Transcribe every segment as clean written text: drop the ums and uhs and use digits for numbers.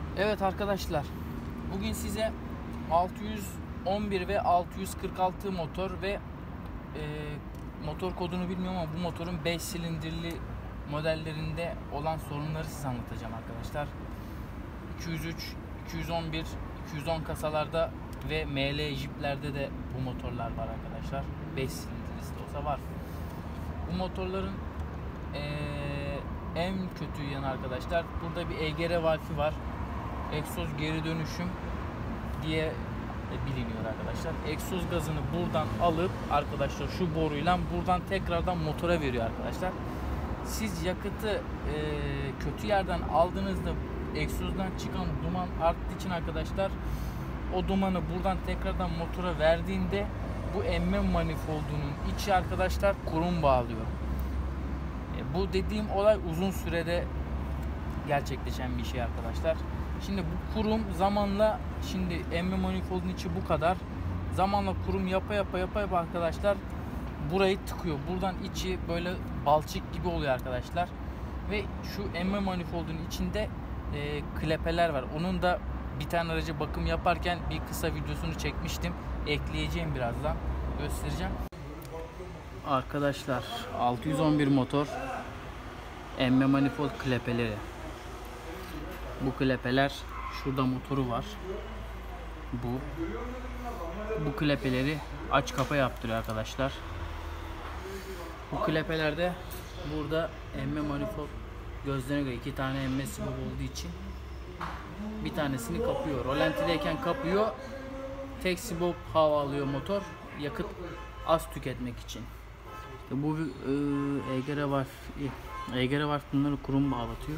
Evet arkadaşlar, bugün size 611 ve 646 motor ve motor kodunu bilmiyorum ama bu motorun 5 silindirli modellerinde olan sorunları size anlatacağım arkadaşlar. 203, 211, 210 kasalarda ve ML Jeep'lerde de bu motorlar var arkadaşlar. 5 silindirlisi de olsa var. Bu motorların en kötü yanı arkadaşlar, burada bir EGR valfi var. Egzoz geri dönüşüm diye biliniyor arkadaşlar. Egzoz gazını buradan alıp arkadaşlar şu boruyla buradan tekrardan motora veriyor arkadaşlar. Siz yakıtı kötü yerden aldığınızda egzozdan çıkan duman arttığı için arkadaşlar, o dumanı buradan tekrardan motora verdiğinde bu emme manifoldunun içi arkadaşlar kurum bağlıyor. Bu dediğim olay uzun sürede gerçekleşen bir şey arkadaşlar. Şimdi bu kurum zamanla, şimdi emme manifoldun içi bu kadar, zamanla kurum yapa arkadaşlar burayı tıkıyor. Buradan içi böyle balçık gibi oluyor arkadaşlar. Ve şu emme manifoldun içinde klepeler var. Onun da bir tane aracı bakım yaparken bir kısa videosunu çekmiştim. Ekleyeceğim, birazdan göstereceğim. Arkadaşlar 611 motor emme manifold klepeleri. Bu klepeler, şurada motoru var. Bu klepeleri aç kapa yaptırıyor arkadaşlar. Bu klepelerde burada emme manifold gözlerine göre 2 tane emme sibop olduğu için bir tanesini kapıyor. Rolantideyken kapıyor. Tek sibop hava alıyor motor, yakıt az tüketmek için. İşte bu EGR var, bunları kurum bağlatıyor.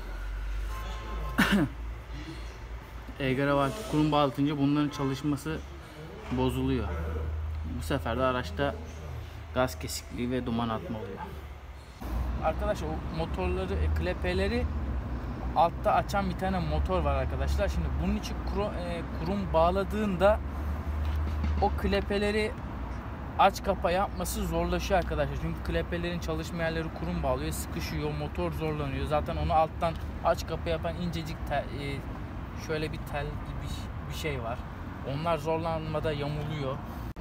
EGR var, kurum bağlatınca bunların çalışması bozuluyor. Bu sefer de araçta gaz kesikliği ve duman atma oluyor. Arkadaşlar o motorları, klepeleri altta açan bir tane motor var arkadaşlar. Şimdi bunun için kurum bağladığında o klepeleri aç kapa yapması zorlaşıyor arkadaşlar. Çünkü klepelerin çalışma yerleri kurum bağlıyor, sıkışıyor, motor zorlanıyor. Zaten onu alttan aç kapa yapan incecik şöyle bir tel gibi bir şey var. Onlar zorlanmada yamuluyor.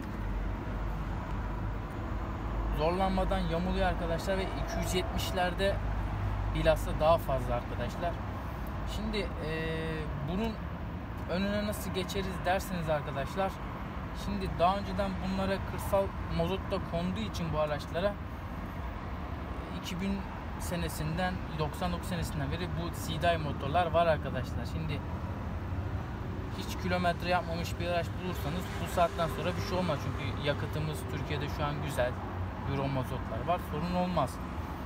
Zorlanmadan yamuluyor arkadaşlar ve 270'lerde bilhassa daha fazla arkadaşlar. Şimdi bunun önüne nasıl geçeriz derseniz arkadaşlar, şimdi daha önceden bunlara kırsal mazot da konduğu için bu araçlara 2000 senesinden 99 senesinden beri bu CDI motorlar var arkadaşlar. Şimdi hiç kilometre yapmamış bir araç bulursanız bu saatten sonra bir şey olmaz, çünkü yakıtımız Türkiye'de şu an güzel, Euro mazotlar var, sorun olmaz.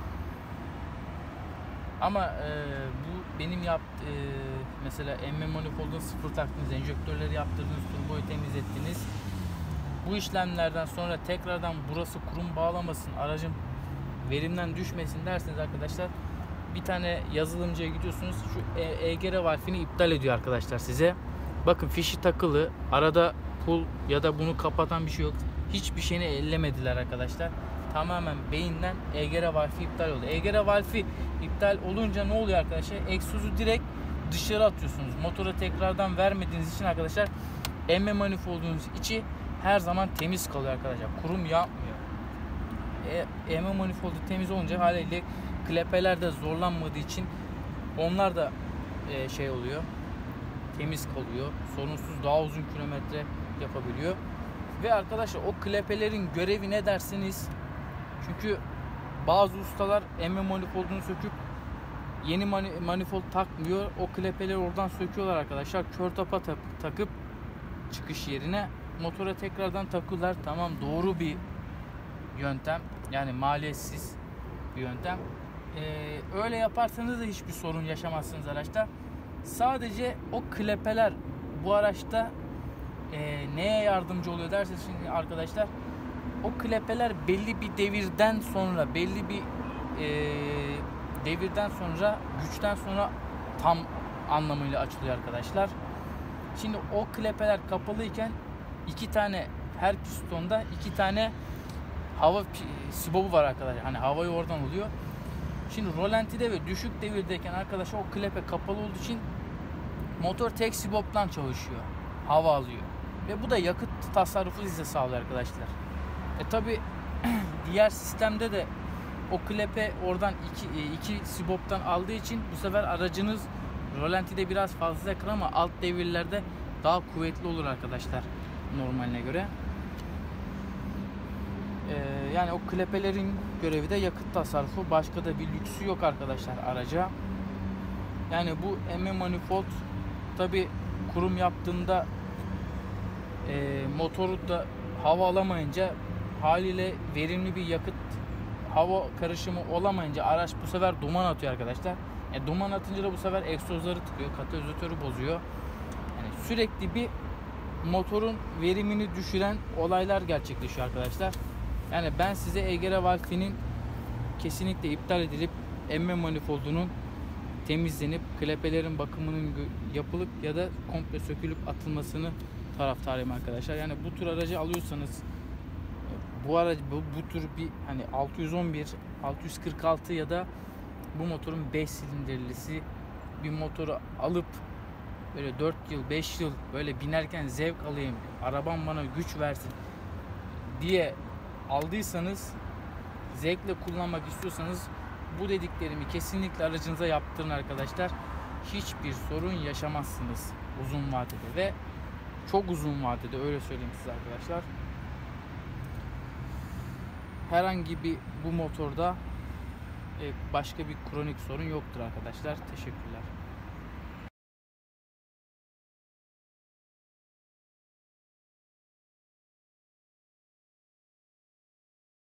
Ama bu benim mesela emme manifoldun sıfır taktınız, enjektörleri yaptırdınız, turboyu temizlettiniz. Bu işlemlerden sonra tekrardan burası kurum bağlamasın, aracın verimden düşmesin derseniz arkadaşlar, bir tane yazılımcıya gidiyorsunuz, şu EGR valfini iptal ediyor arkadaşlar size. Bakın fişi takılı, arada pul ya da bunu kapatan bir şey yok. Hiçbir şeyini ellemediler arkadaşlar. Tamamen beyinden EGR valfi iptal oldu. EGR valfi iptal olunca ne oluyor arkadaşlar? Egzozu direkt dışarı atıyorsunuz. Motora tekrardan vermediğiniz için arkadaşlar emme manifoldunuz içi her zaman temiz kalıyor arkadaşlar. Kurum yapmıyor. Emme manifoldu temiz olunca haliyle klepeler de zorlanmadığı için onlar da şey oluyor, temiz kalıyor. Sorunsuz daha uzun kilometre yapabiliyor. Ve arkadaşlar o klepelerin görevi ne dersiniz? Çünkü bazı ustalar emme manifoldunu söküp yeni manifold takmıyor. O klepeleri oradan söküyorlar arkadaşlar. Kör tapa takıp çıkış yerine motora tekrardan takıyorlar. Tamam, doğru bir yöntem. Yani maliyetsiz bir yöntem. Öyle yaparsanız da hiçbir sorun yaşamazsınız araçta. Sadece o klepeler bu araçta neye yardımcı oluyor derseniz şimdi arkadaşlar, o klepeler belli bir devirden sonra, güçten sonra tam anlamıyla açılıyor arkadaşlar. Şimdi o klepeler kapalıyken her pistonda 2 tane hava sibobu var arkadaşlar. Hani havayı oradan alıyor. Şimdi rolantide ve düşük devirdeyken arkadaşlar o klepe kapalı olduğu için Motor tek siboptan çalışıyor. Hava alıyor. Ve bu da yakıt tasarrufu size sağlıyor arkadaşlar. Tabi diğer sistemde de o klepe oradan iki siboptan aldığı için bu sefer aracınız rolantide biraz fazla yakar ama alt devirlerde daha kuvvetli olur arkadaşlar normaline göre. Yani o klepelerin görevi de yakıt tasarrufu. Başka da bir lüksü yok arkadaşlar araca. Yani bu emme manifold tabi kurum yaptığında motoru da hava alamayınca haliyle verimli bir yakıt hava karışımı olamayınca araç bu sefer duman atıyor arkadaşlar. Duman atınca da bu sefer egzozları tıkıyor, katalizatörü bozuyor. Yani sürekli bir motorun verimini düşüren olaylar gerçekleşiyor arkadaşlar. Yani ben size Egera valfinin kesinlikle iptal edilip emme manifoldunun temizlenip klepelerin bakımının yapılıp ya da komple sökülüp atılmasını taraftarıyım arkadaşlar. Yani bu tür aracı alıyorsanız bu aracı bu tür bir hani 611, 646 ya da bu motorun 5 silindirlisi bir motoru alıp böyle 4 yıl 5 yıl böyle binerken zevk alayım, arabam bana güç versin diye aldıysanız, zevkle kullanmak istiyorsanız bu dediklerimi kesinlikle aracınıza yaptırın arkadaşlar. Hiçbir sorun yaşamazsınız uzun vadede ve çok uzun vadede, öyle söyleyeyim size arkadaşlar. Herhangi bir bu motorda başka bir kronik sorun yoktur arkadaşlar. Teşekkürler.